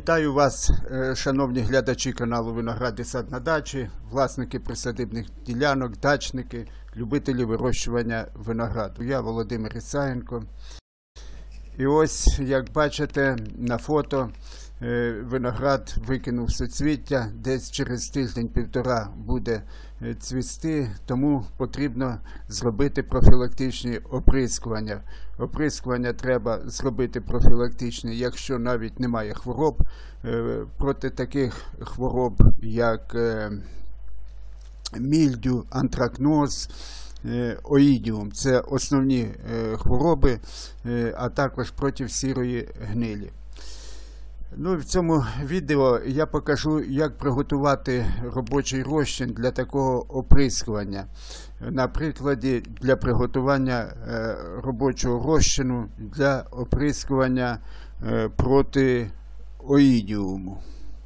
Вітаю вас, шановні глядачі каналу «Виноград і сад на дачі», власники присадибних ділянок, дачники, любителі вирощування винограду. Я Володимир Ісаєнко. І ось, як бачите на фото, виноград викинув суцвіття, десь через тиждень-півтора буде цвісти, тому потрібно зробити профілактичні оприскування. Оприскування треба зробити профілактичні, якщо навіть немає хвороб. Проти таких хвороб, як мільдю, антракноз, оїдіум – це основні хвороби, а також проти сірої гнилі. Ну, в цьому відео я покажу, як приготувати робочий розчин для такого оприскування. На прикладі для приготування робочого розчину для оприскування проти оїдіуму.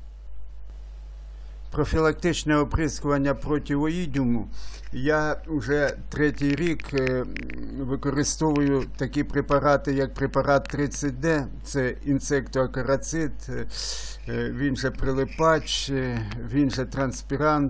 Профілактичне оприскування проти оїдіуму я вже третій рік використовую такі препарати, як препарат 30D, це інсектоакарицид, він же прилипач, він же транспірант.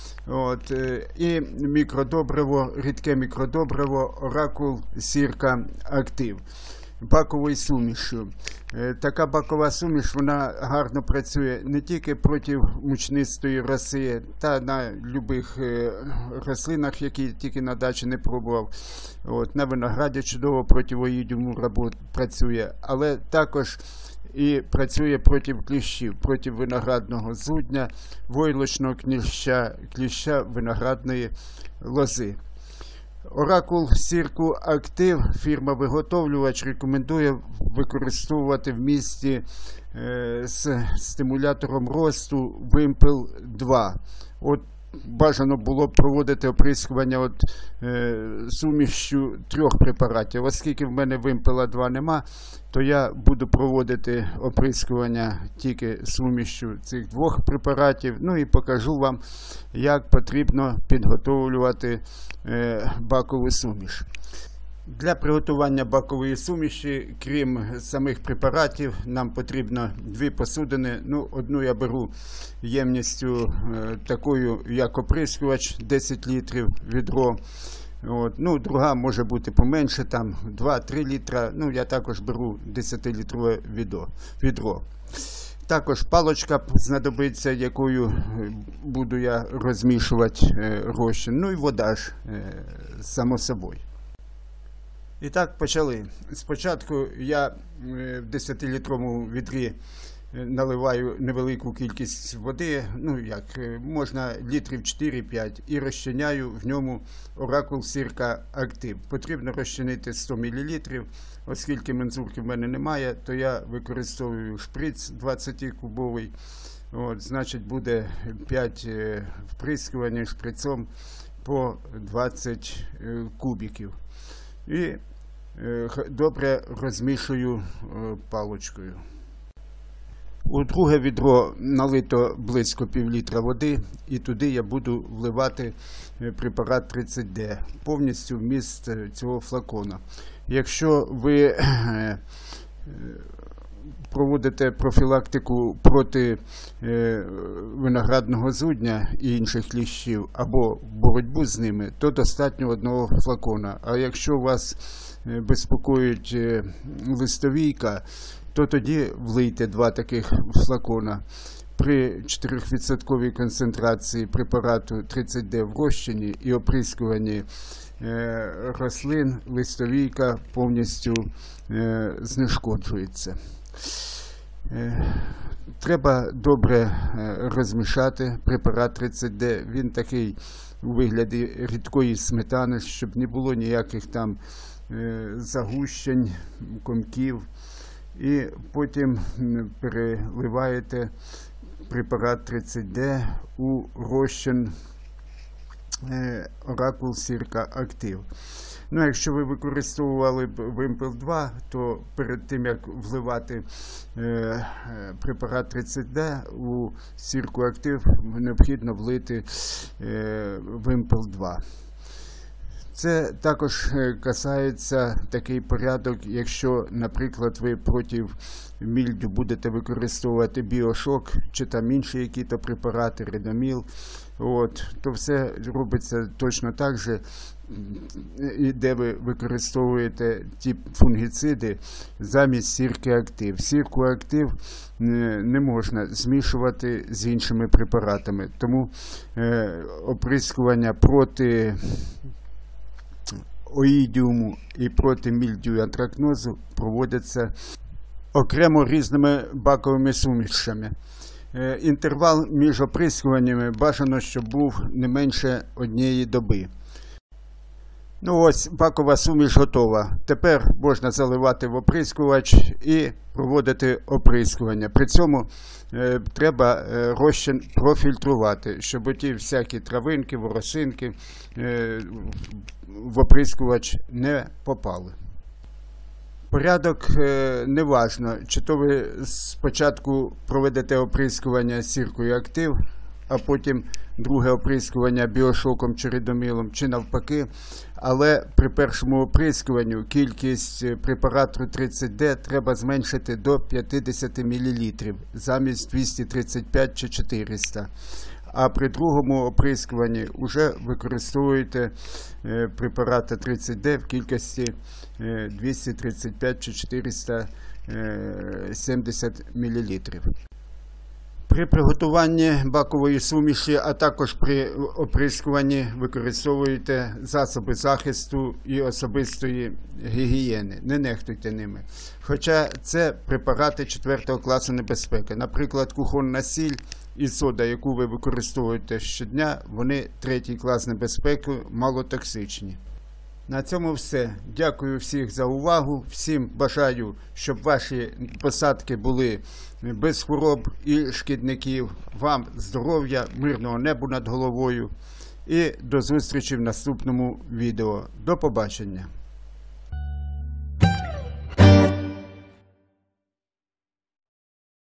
І мікродобриво, рідке мікродобриво Оракул Сірка Актив баковою сумішю. Така бакова суміш, вона гарно працює не тільки проти мучнистої роси та на будь-яких рослинах, які тільки на дачі не пробував. На винограді чудово проти оїдіуму працює, але також і працює проти кліщів, проти виноградного зудня, войлочного кліща виноградної лози. Оракул Сірку Актив, фірма-виготовлювач, рекомендує використовувати в місті з стимулятором росту Вимпел 2. Бажано було б проводити оприскування сумішю трьох препаратів. Оскільки в мене Вимпела 2 нема, то я буду проводити оприскування тільки сумішю цих двох препаратів. Ну і покажу вам, як потрібно підготовлювати бакову суміш. Для приготування бакової суміші, крім самих препаратів, нам потрібно дві посудини. Одну я беру ємністю такою, як оприскувач, 10 літрів відро. Друга може бути поменше, там 2-3 літра. Я також беру 10-літрове відро. Також палочка знадобиться, якою буду я розмішувати розчин. І вода ж, само собою. І так, почали. Спочатку я в 10-літровому відрі наливаю невелику кількість води, можна літрів 4-5, і розчиняю в ньому Оракул Сірка Актив. Потрібно розчинити 100 мл, оскільки мензурки в мене немає, то я використовую шприц 20-кубовий, значить буде 5 вприскувань шприцом по 20 кубиків. І добре розмішую паличкою. У друге відро налито близько пів-літра води, і туди я буду вливати препарат 30D, повністю вміст цього флакона. Якщо ви проводите профілактику проти виноградного зудня і інших кліщів, або боротьбу з ними, то достатньо одного флакона. А якщо вас безпокоїть листовійка, то тоді влийте 2 таких флакона. При 4% концентрації препарату 30D в розчині і оприскуванні рослин листовійка повністю знешкоджується. Треба добре розмішати препарат 30D. Він такий у вигляді рідкої сметани, щоб не було ніяких там загущень, комків. І потім переливаєте препарат 30D у розчин Оракул Сірка Актив. Якщо ви використовували Вимпел 2, то перед тим, як вливати препарат 30D у Сірку Актив, необхідно влити Вимпел 2. Це також касається такий порядок, якщо, наприклад, ви проти мільдю будете використовувати біошок чи там інші якісь препарати, редоміл, то все робиться точно так же, де ви використовуєте ті фунгіциди замість сірки актив. Сірку актив не можна змішувати з іншими препаратами, тому оприскування проти оїдіуму і проти мільдю і антракнозу проводяться окремо різними баковими сумішами. Інтервал між оприскуваннями бажано, щоб був не менше 1 доби. Ось бакова суміш готова. Тепер можна заливати в оприскувач і проводити оприскування. При цьому треба розчин профільтрувати, щоб оті всякі травинки, воросинки в оприскувач не попали. Порядок не важно, чи то ви спочатку проведете оприскування сіркою актив, а потім друге оприскування біошоком чи редомілом, чи навпаки. Але при першому оприскуванню кількість препарату 30D треба зменшити до 50 мл замість 235 чи 400. А при другому оприскуванні вже використовуєте препарати 30D в кількості 235 чи 470 мл. При приготуванні бакової суміші, а також при оприскуванні використовуєте засоби захисту і особистої гігієни. Не нехтуйте ними. Хоча це препарати 4-го класу небезпеки. Наприклад, кухонна сіль і сода, яку ви використовуєте щодня, вони 3-й клас небезпеки, малотоксичні. На цьому все. Дякую всіх за увагу. Всім бажаю, щоб ваші посадки були без хвороб і шкідників. Вам здоров'я, мирного неба над головою. І до зустрічі в наступному відео. До побачення.